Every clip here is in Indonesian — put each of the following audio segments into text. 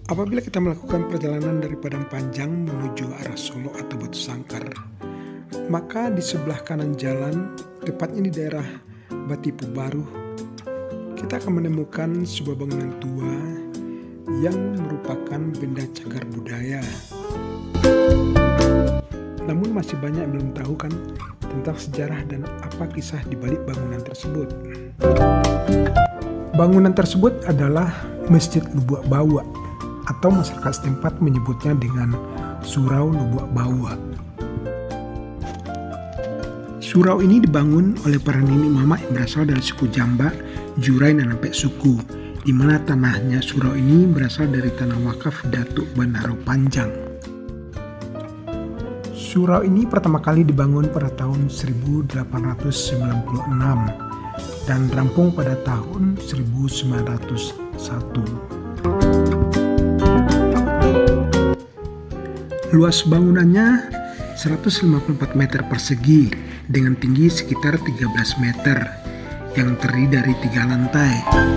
Apabila kita melakukan perjalanan dari Padang Panjang menuju arah Solo atau Batu Sangkar, maka di sebelah kanan jalan, tepatnya di daerah Batipu Baru, kita akan menemukan sebuah bangunan tua yang merupakan benda cagar budaya. Namun masih banyak yang belum tahu kan tentang sejarah dan apa kisah di balik bangunan tersebut. Bangunan tersebut adalah Masjid Lubuk Bawa, atau masyarakat setempat menyebutnya dengan Surau Lubuk Bawa. Surau ini dibangun oleh para nenek mama yang berasal dari suku Jamba, Jurai, dan Ampek suku, di mana tanahnya surau ini berasal dari tanah wakaf Datuk Bandarau Panjang. Surau ini pertama kali dibangun pada tahun 1896 dan rampung pada tahun 1901. Luas bangunannya 154 meter persegi dengan tinggi sekitar 13 meter yang terdiri dari 3 lantai.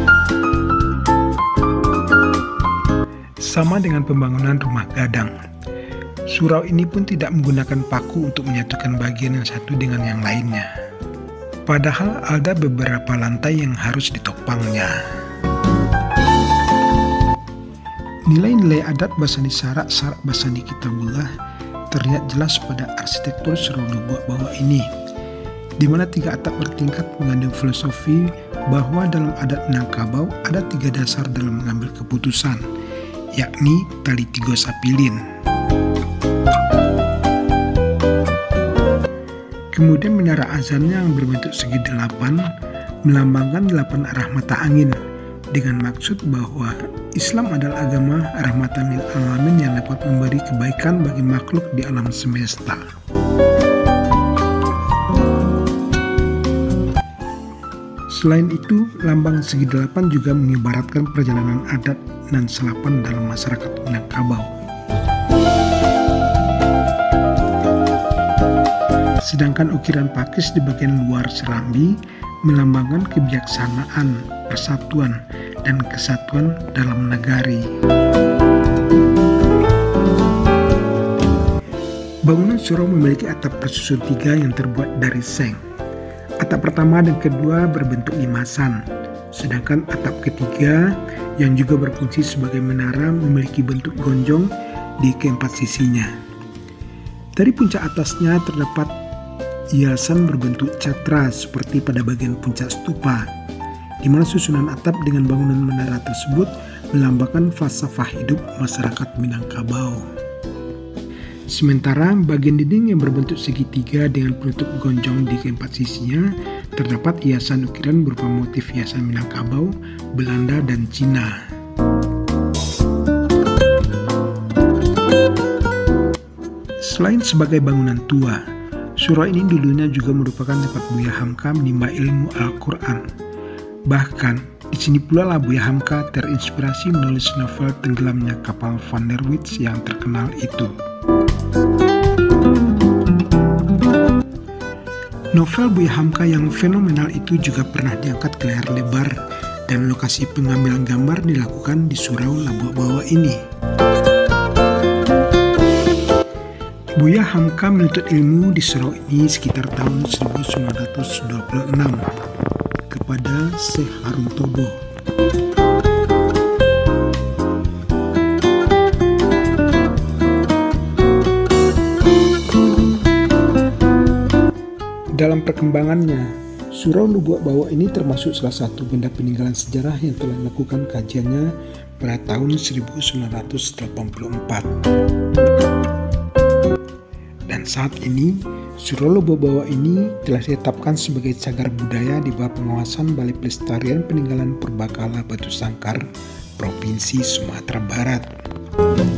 Sama dengan pembangunan rumah gadang, surau ini pun tidak menggunakan paku untuk menyatukan bagian yang satu dengan yang lainnya. Padahal ada beberapa lantai yang harus ditopangnya. Nilai-nilai adat Basani Sarak Basani Kitabullah terlihat jelas pada arsitektur Surau Lubuk Bawa ini, di mana 3 atap bertingkat mengandung filosofi bahwa dalam adat Minangkabau ada 3 dasar dalam mengambil keputusan, yakni tali 3 sapilin. Kemudian menara azannya yang berbentuk segi 8 melambangkan 8 arah mata angin, dengan maksud bahwa Islam adalah agama rahmatan lil alamin yang dapat memberi kebaikan bagi makhluk di alam semesta. Selain itu, lambang segi 8 juga mengibaratkan perjalanan adat dan selapan dalam masyarakat Minangkabau. Sedangkan ukiran pakis di bagian luar serambi melambangkan kebijaksanaan, persatuan, dan kesatuan dalam negari. Bangunan surau memiliki atap tersusun 3 yang terbuat dari seng. Atap pertama dan kedua berbentuk limasan, sedangkan atap ketiga yang juga berfungsi sebagai menara memiliki bentuk gonjong di keempat sisinya. Dari puncak atasnya terdapat hiasan berbentuk catra seperti pada bagian puncak stupa, di mana susunan atap dengan bangunan menara tersebut melambangkan falsafah hidup masyarakat Minangkabau. Sementara bagian dinding yang berbentuk segitiga dengan penutup gonjong di keempat sisinya terdapat hiasan ukiran berupa motif hiasan Minangkabau, Belanda, dan Cina. Selain sebagai bangunan tua, surau ini dulunya juga merupakan tempat Buya Hamka menimba ilmu Al-Quran. Bahkan, di sini pula lah Buya Hamka terinspirasi menulis novel Tenggelamnya Kapal Van der Wits yang terkenal itu. Novel Buya Hamka yang fenomenal itu juga pernah diangkat ke layar lebar dan lokasi pengambilan gambar dilakukan di Surau Lubuk Bawa ini. Buya Hamka menuntut ilmu di surau ini sekitar tahun 1926 kepada Syekh Harun Tobo. Dalam perkembangannya, Surau Lubuk Bawa ini termasuk salah satu benda peninggalan sejarah yang telah dilakukan kajiannya pada tahun 1984. Dan saat ini, Surau Lubuk Bawa ini telah ditetapkan sebagai cagar budaya di bawah pengawasan Balai Pelestarian Peninggalan Purbakala Batu Sangkar, Provinsi Sumatera Barat.